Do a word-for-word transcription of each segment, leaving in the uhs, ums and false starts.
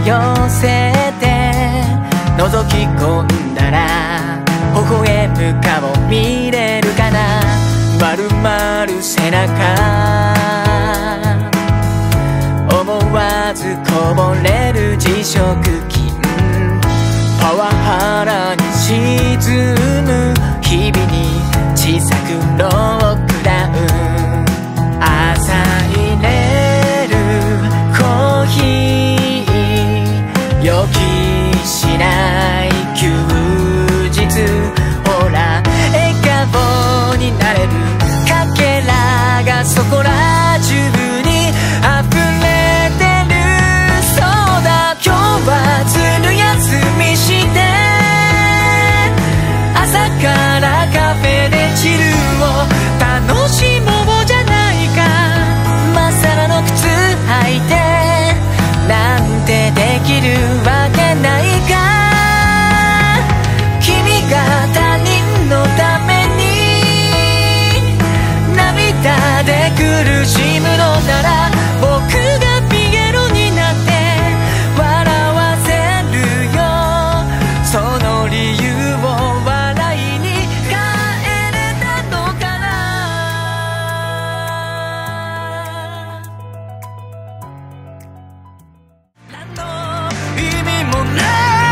寄せて覗き込んだら微笑む顔見れるかな。丸まる背中思わずこぼれる辞職金、パワハラに沈む日々に小さくロックダウン。朝入れるコーヒー予期しない休日、ほら笑顔になれるかけらがそこら中に溢れてる。そうだ今日はずる休みして朝からカフェでチルを楽しもうじゃないか。まっさらの靴履いてなんてできるわけないか。君が他人のために涙で苦しむのなら僕がピエロになって笑わせるよ。その理由を笑いに変えれたのかな。何の意味もない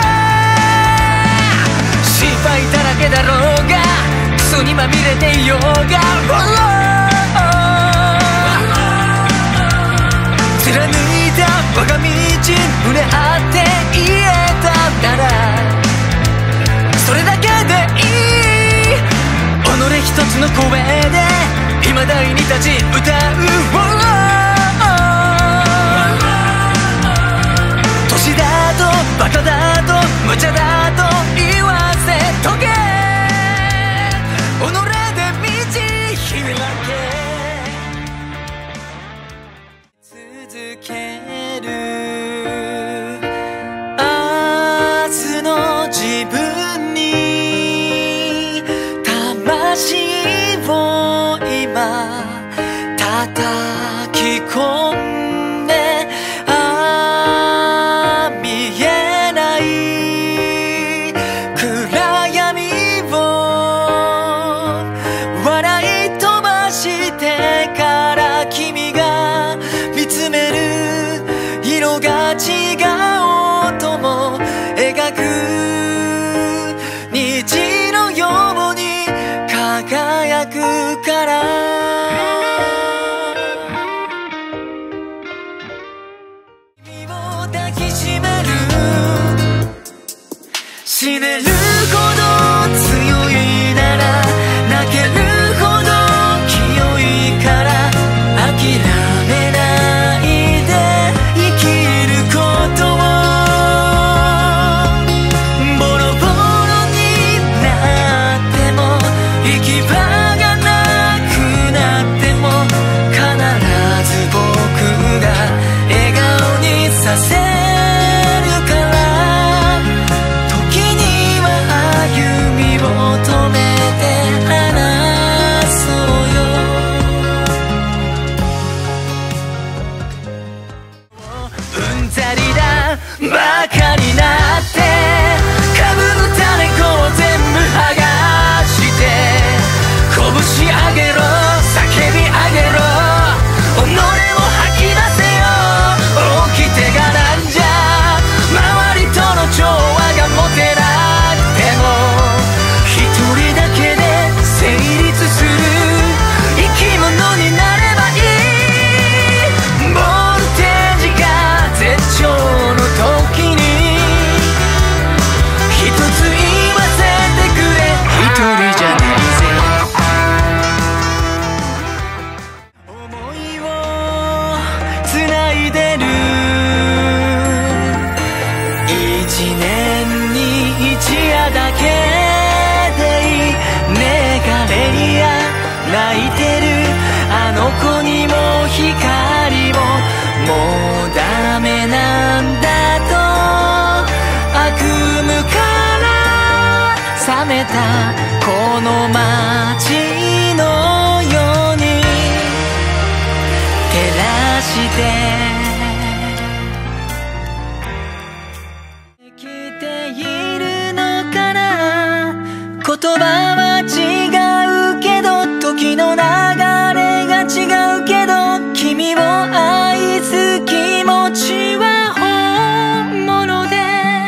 失敗だらけだろうがクソにまみれていようが貫いた我が道胸張って言えたならそれだけでいい。己一つの声で今台に立ち歌う。年だとバカだと無茶だと言わせとけ。己で道開け続ける明日の自分に魂を今叩き込んで、ああ見えない暗闇を笑い飛ばしてから君が見つめる色が違うとも描く虹のように輝くから。君を抱きしめる死ねるほど強いなら泣けるほど清いから諦めないで生きることを。ボロボロになっても行き場がなくなっても必ず僕が笑顔にさせるから。時には歩みを止めて話そうよ。うんざりだバカになって株の種子を全部剥がして拳上げろ叫び上げろ己を吐き出せよ。起きてがなんじゃ周りとの調和が持てなくても一人だけで成立する生き物になればいい。ボルテージが絶頂の時に一つ言わせてくれ。一人じゃないぜ。思いを繋いでる一年に一夜だけでいい。ねえガレリア泣いてるあの子にも光ももうダメなんだと悪夢から覚めたこの街のように照らして葉は違うけど、時の流れが違うけど、君を愛す気持ちは本物で、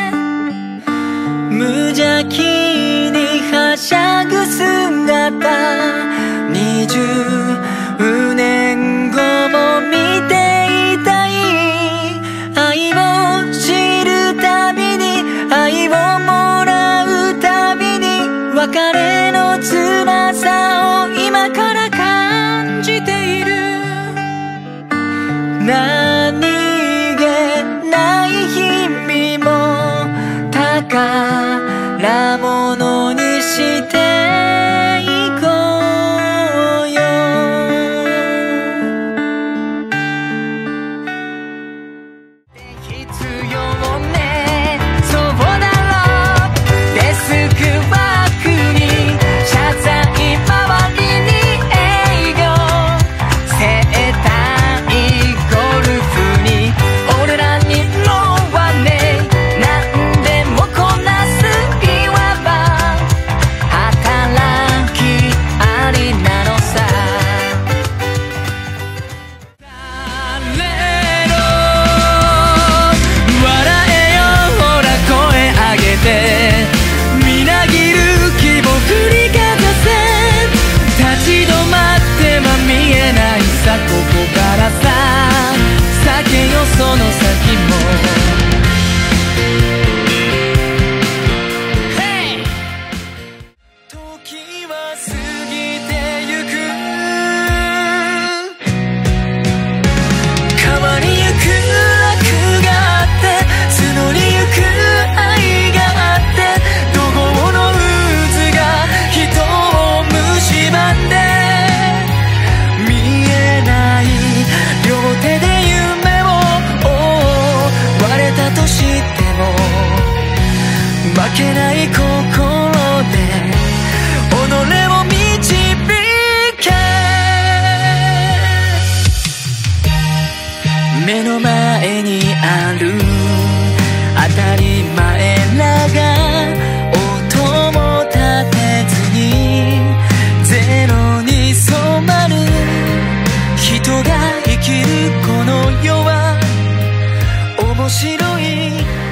無邪気にはしゃぐ姿、にじゅうねんごも見ていたい。愛を知るたびに、愛をもらうたびに、別れの辛さを今から感じている。何気ない日々も宝物にしていこうよ。必要ね、そうだろう。デスクワークに謝罪回りに営業、整体ゴルフに俺らにのはね、何でもこなすいわば働きありなのさ。誰の笑えよほら声上げて、みなぎる希望振りかざせ、立ち止まっては見えないさ、ここからさ避けよその先も。Hey! 時は過ぎてゆく、変わりゆく楽があって、募りゆく愛があって、怒号の渦が人を蝕んで、見えない両手で夢を割れたとしても、負けない心で己を導け。目の前にある当たり前らが音も立てずにゼロに染まる。人が生きるこの世は面白い